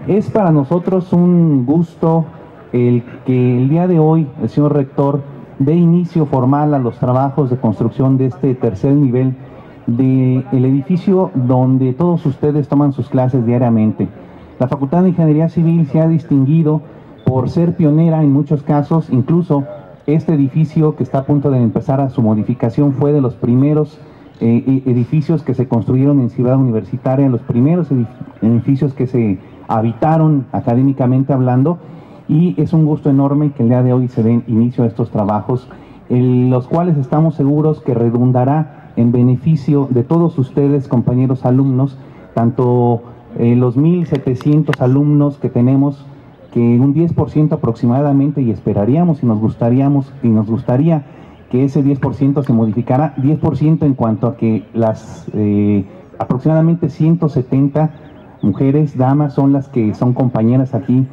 Es para nosotros un gusto el que el día de hoy el señor rector dé inicio formal a los trabajos de construcción de este tercer nivel del edificio donde todos ustedes toman sus clases diariamente. La Facultad de Ingeniería Civil se ha distinguido por ser pionera en muchos casos. Incluso este edificio que está a punto de empezar a su modificación fue de los primeros edificios que se construyeron en Ciudad Universitaria, los primeros edificios que se habitaron académicamente hablando, y es un gusto enorme que el día de hoy se den inicio a estos trabajos, los cuales estamos seguros que redundará en beneficio de todos ustedes, compañeros alumnos, tanto los 1,700 alumnos que tenemos, que un 10% aproximadamente, y esperaríamos y nos gustaría que ese 10% se modificara, 10% en cuanto a que las aproximadamente 170 mujeres, damas, son las que son compañeras aquí.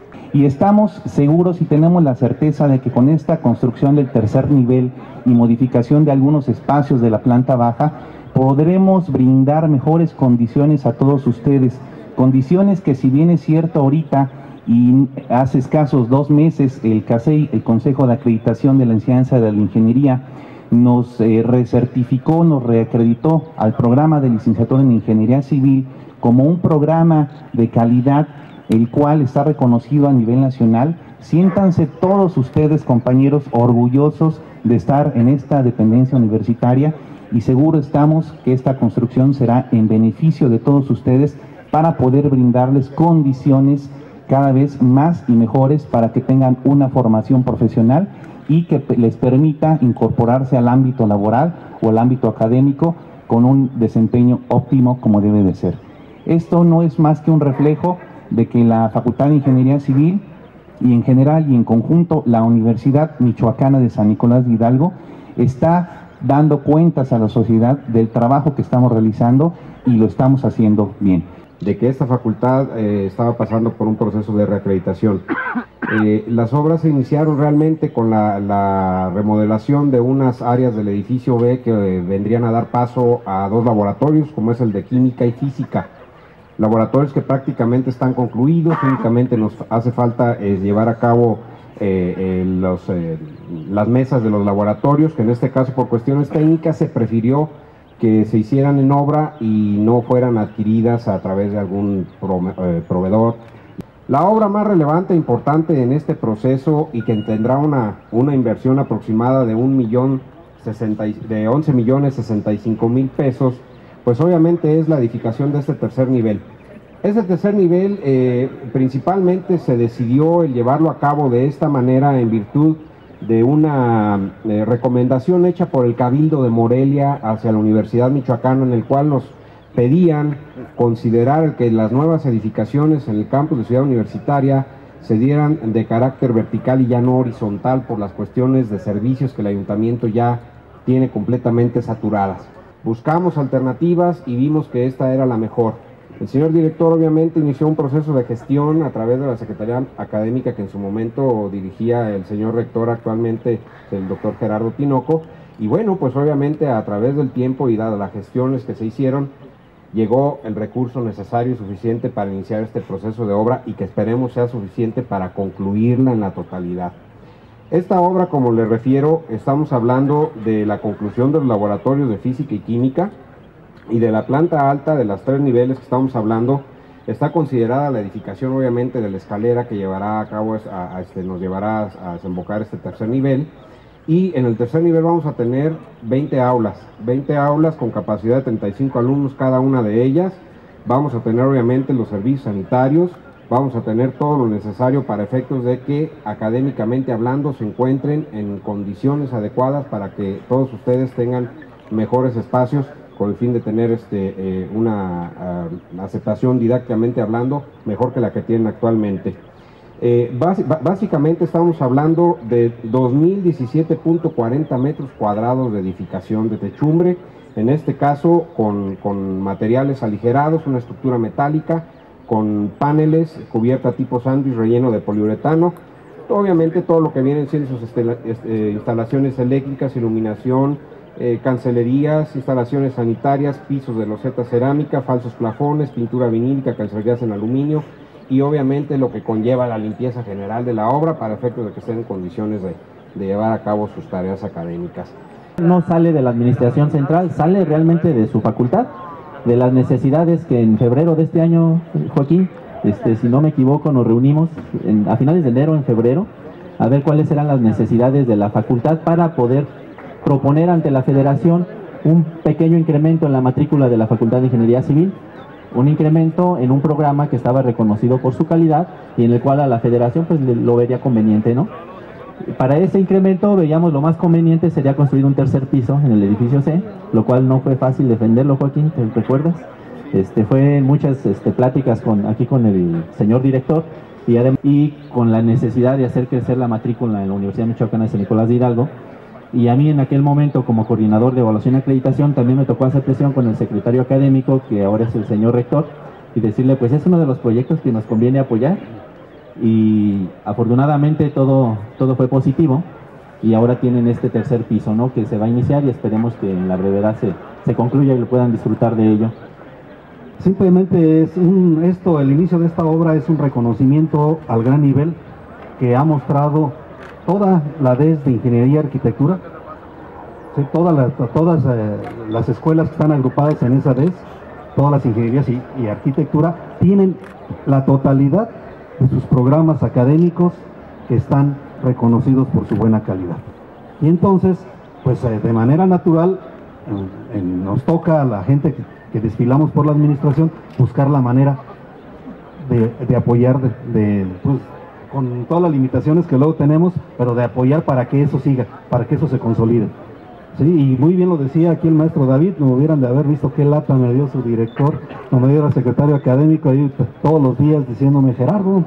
Y estamos seguros y tenemos la certeza de que con esta construcción del tercer nivel y modificación de algunos espacios de la planta baja, podremos brindar mejores condiciones a todos ustedes. Condiciones que, si bien es cierto ahorita y hace escasos 2 meses el CACEI, el Consejo de Acreditación de la Enseñanza de la Ingeniería, nos recertificó, nos reacreditó al programa de licenciatura en Ingeniería Civil como un programa de calidad, el cual está reconocido a nivel nacional. Siéntanse todos ustedes, compañeros, orgullosos de estar en esta dependencia universitaria, y seguro estamos que esta construcción será en beneficio de todos ustedes para poder brindarles condiciones cada vez más y mejores para que tengan una formación profesional y que les permita incorporarse al ámbito laboral o al ámbito académico con un desempeño óptimo como debe de ser. Esto no es más que un reflejo de que la Facultad de Ingeniería Civil y en general y en conjunto la Universidad Michoacana de San Nicolás de Hidalgo está dando cuentas a la sociedad del trabajo que estamos realizando, y lo estamos haciendo bien. De que esta facultad estaba pasando por un proceso de reacreditación. Las obras se iniciaron realmente con la remodelación de unas áreas del edificio B que vendrían a dar paso a 2 laboratorios, como es el de Química y Física. Laboratorios que prácticamente están concluidos, únicamente nos hace falta llevar a cabo las mesas de los laboratorios, que en este caso por cuestiones técnicas se prefirió que se hicieran en obra y no fueran adquiridas a través de algún proveedor. La obra más relevante e importante en este proceso, y que tendrá una inversión aproximada de 11,065,000 pesos, pues obviamente es la edificación de este tercer nivel. Este tercer nivel principalmente se decidió el llevarlo a cabo de esta manera en virtud de una recomendación hecha por el Cabildo de Morelia hacia la Universidad Michoacana, en el cual nos pedían considerar que las nuevas edificaciones en el campus de Ciudad Universitaria se dieran de carácter vertical y ya no horizontal, por las cuestiones de servicios que el ayuntamiento ya tiene completamente saturadas. Buscamos alternativas y vimos que esta era la mejor. El señor director obviamente inició un proceso de gestión a través de la Secretaría Académica que en su momento dirigía el señor rector, actualmente el doctor Gerardo Tinoco, y bueno, pues obviamente a través del tiempo y dadas las gestiones que se hicieron, llegó el recurso necesario y suficiente para iniciar este proceso de obra, y que esperemos sea suficiente para concluirla en la totalidad. Esta obra, como les refiero, estamos hablando de la conclusión de los laboratorios de Física y Química, y de la planta alta de las 3 niveles que estamos hablando. Está considerada la edificación obviamente de la escalera que llevará a cabo, nos llevará a desembocar este tercer nivel, y en el tercer nivel vamos a tener 20 aulas con capacidad de 35 alumnos cada una de ellas. Vamos a tener obviamente los servicios sanitarios, vamos a tener todo lo necesario para efectos de que académicamente hablando se encuentren en condiciones adecuadas para que todos ustedes tengan mejores espacios, con el fin de tener una aceptación didácticamente hablando mejor que la que tienen actualmente. Básicamente estamos hablando de 2,017.40 metros cuadrados de edificación de techumbre, en este caso con materiales aligerados, una estructura metálica, con paneles, cubierta tipo sándwich relleno de poliuretano, obviamente todo lo que vienen siendo sus instalaciones eléctricas, iluminación, cancelerías, instalaciones sanitarias, pisos de loseta cerámica, falsos plafones, pintura vinílica, cancelerías en aluminio, y obviamente lo que conlleva la limpieza general de la obra para efectos de que estén en condiciones de llevar a cabo sus tareas académicas. No sale de la administración central, sale realmente de su facultad, de las necesidades que en febrero de este año, Joaquín, si no me equivoco, nos reunimos a finales de enero, en febrero, a ver cuáles eran las necesidades de la facultad para poder proponer ante la federación un pequeño incremento en la matrícula de la Facultad de Ingeniería Civil, un incremento en un programa que estaba reconocido por su calidad y en el cual a la federación pues lo vería conveniente, ¿no? Para ese incremento veíamos lo más conveniente sería construir un tercer piso en el edificio C, lo cual no fue fácil defenderlo, Joaquín, ¿te recuerdas? Fue muchas pláticas aquí con el señor director y con la necesidad de hacer crecer la matrícula en la Universidad Michoacana de San Nicolás de Hidalgo. Y a mí en aquel momento, como coordinador de evaluación y acreditación, también me tocó hacer presión con el secretario académico, que ahora es el señor rector, y decirle, pues es uno de los proyectos que nos conviene apoyar. Y afortunadamente todo fue positivo, y ahora tienen este tercer piso, ¿no?, que se va a iniciar y esperemos que en la brevedad se concluya y lo puedan disfrutar de ello. Simplemente el inicio de esta obra es un reconocimiento al gran nivel que ha mostrado toda la DES de Ingeniería y Arquitectura, ¿sí? Todas las escuelas que están agrupadas en esa DES, todas las ingenierías y arquitectura, tienen la totalidad de sus programas académicos que están reconocidos por su buena calidad. Y entonces, pues de manera natural, nos toca a la gente que desfilamos por la administración buscar la manera de apoyar, pues, con todas las limitaciones que luego tenemos, pero de apoyar para que eso siga, para que eso se consolide. Sí, y muy bien lo decía aquí el maestro David, no hubieran de haber visto qué lata me dio su director, cuando yo era secretario académico, ahí todos los días diciéndome, Gerardo,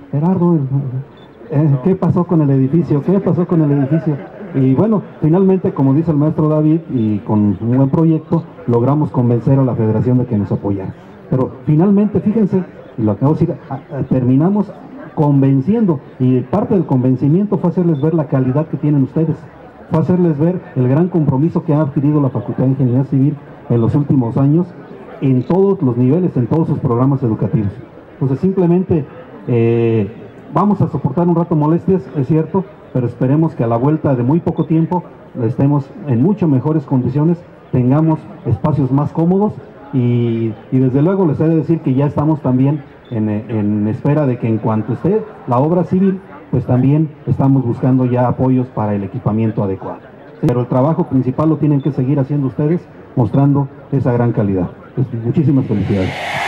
¿qué pasó con el edificio? ¿Qué pasó con el edificio? Y bueno, finalmente, como dice el maestro David, y con un buen proyecto, logramos convencer a la federación de que nos apoyara. Pero finalmente, fíjense, y lo acabo de decir, terminamos convenciendo, y parte del convencimiento fue hacerles ver la calidad que tienen ustedes, fue hacerles ver el gran compromiso que ha adquirido la Facultad de Ingeniería Civil en los últimos años, en todos los niveles, en todos sus programas educativos. Entonces simplemente vamos a soportar un rato molestias, es cierto, pero esperemos que a la vuelta de muy poco tiempo estemos en mucho mejores condiciones, tengamos espacios más cómodos y desde luego les he de decir que ya estamos también en espera de que en cuanto esté la obra civil, pues también estamos buscando ya apoyos para el equipamiento adecuado. ¿Sí? Pero el trabajo principal lo tienen que seguir haciendo ustedes, mostrando esa gran calidad. Pues, muchísimas felicidades.